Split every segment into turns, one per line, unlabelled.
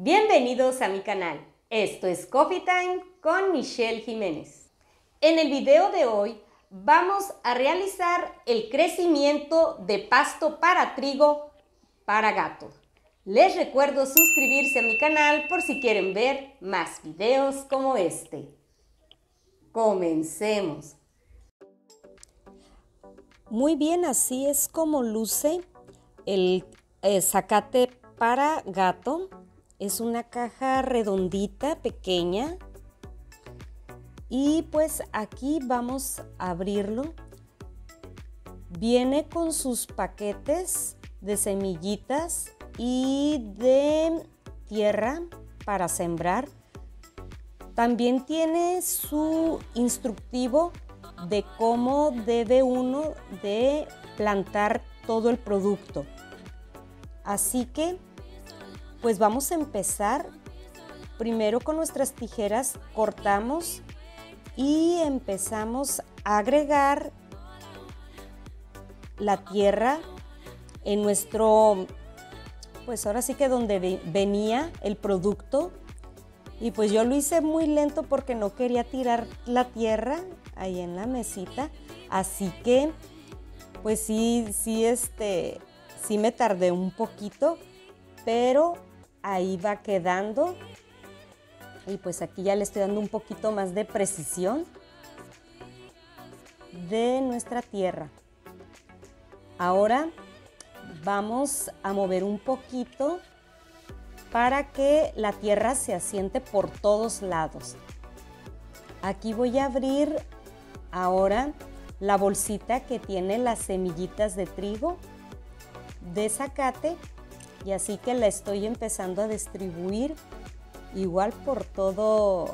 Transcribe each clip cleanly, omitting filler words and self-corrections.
Bienvenidos a mi canal. Esto es Coffee Time con Michelle Jiménez. En el video de hoy vamos a realizar el crecimiento de pasto para trigo para gato. Les recuerdo suscribirse a mi canal por si quieren ver más videos como este. Comencemos. Muy bien, así es como luce el zacate para gato. Es una caja redondita, pequeña. Y pues aquí vamos a abrirlo. Viene con sus paquetes de semillitas y de tierra para sembrar. También tiene su instructivo de cómo debe uno de plantar todo el producto. Así que pues vamos a empezar. Primero con nuestras tijeras cortamos y empezamos a agregar la tierra en nuestro, pues ahora sí que donde venía el producto. Y pues yo lo hice muy lento porque no quería tirar la tierra ahí en la mesita. Así que pues sí me tardé un poquito, pero ahí va quedando. Y pues aquí ya le estoy dando un poquito más de precisión de nuestra tierra. Ahora vamos a mover un poquito para que la tierra se asiente por todos lados. Aquí voy a abrir ahora la bolsita que tiene las semillitas de trigo, de zacate, y así que la estoy empezando a distribuir igual por toda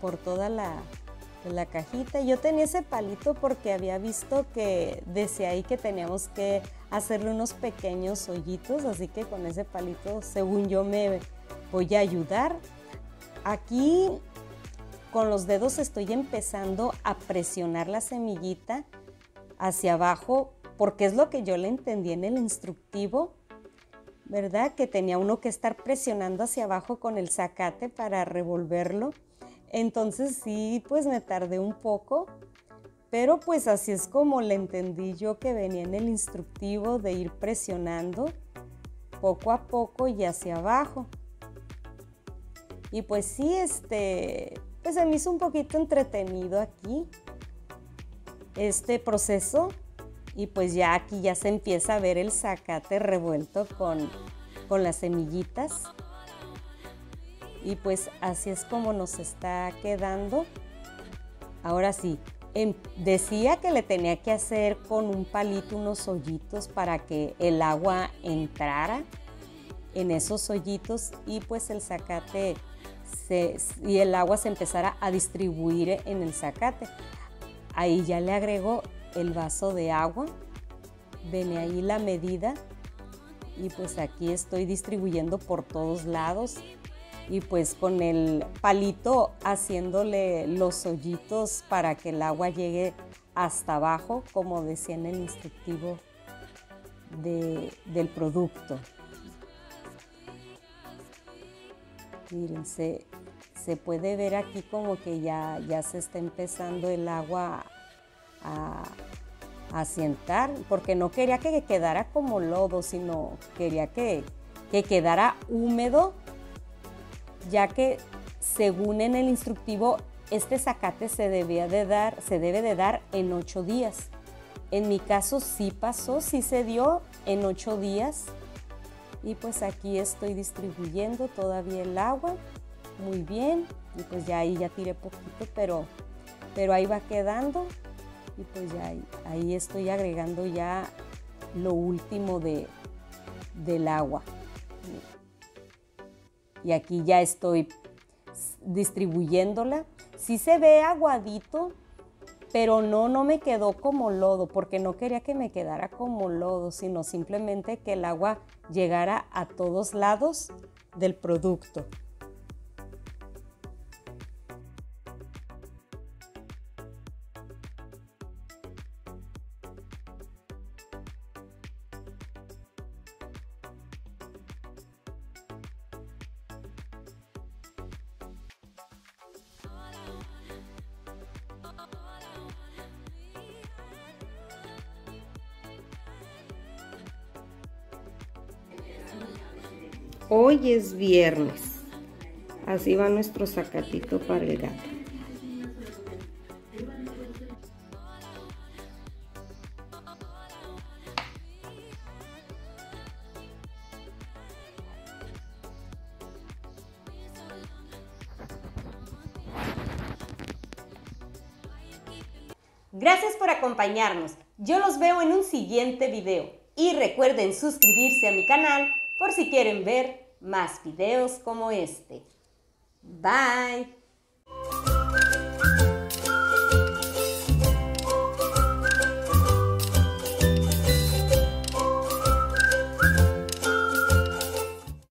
la cajita. Yo tenía ese palito porque había visto que decía ahí que teníamos que hacerle unos pequeños hoyitos, así que con ese palito, según yo, me voy a ayudar. Aquí con los dedos estoy empezando a presionar la semillita hacia abajo, porque es lo que yo le entendí en el instructivo, ¿verdad? Que tenía uno que estar presionando hacia abajo con el zacate para revolverlo. Entonces sí, pues me tardé un poco, pero pues así es como le entendí yo que venía en el instructivo, de ir presionando poco a poco y hacia abajo. Y pues sí, pues se me hizo un poquito entretenido aquí este proceso. Y pues ya aquí ya se empieza a ver el zacate revuelto con las semillitas. Y pues así es como nos está quedando. Ahora sí, decía que le tenía que hacer con un palito unos hoyitos para que el agua entrara en esos hoyitos y pues el zacate y el agua se empezara a distribuir en el zacate. Ahí ya le agrego el vaso de agua, viene ahí la medida y pues aquí estoy distribuyendo por todos lados y pues con el palito haciéndole los hoyitos para que el agua llegue hasta abajo, como decía en el instructivo del producto. Miren, se puede ver aquí como que ya se está empezando el agua a asientar, porque no quería que quedara como lodo, sino quería que quedara húmedo, ya que según en el instructivo este zacate se debe de dar en 8 días. En mi caso sí pasó, sí se dio en 8 días. Y pues aquí estoy distribuyendo todavía el agua, muy bien, y pues ya ahí ya tiré poquito, pero ahí va quedando. Y pues ya ahí estoy agregando ya lo último del agua. Y aquí ya estoy distribuyéndola. Sí se ve aguadito, pero no me quedó como lodo, porque no quería que me quedara como lodo, sino simplemente que el agua llegara a todos lados del producto. Hoy es viernes. Así va nuestro zacatito para el gato. Gracias por acompañarnos. Yo los veo en un siguiente video. Y recuerden suscribirse a mi canal por si quieren ver más videos como este. Bye.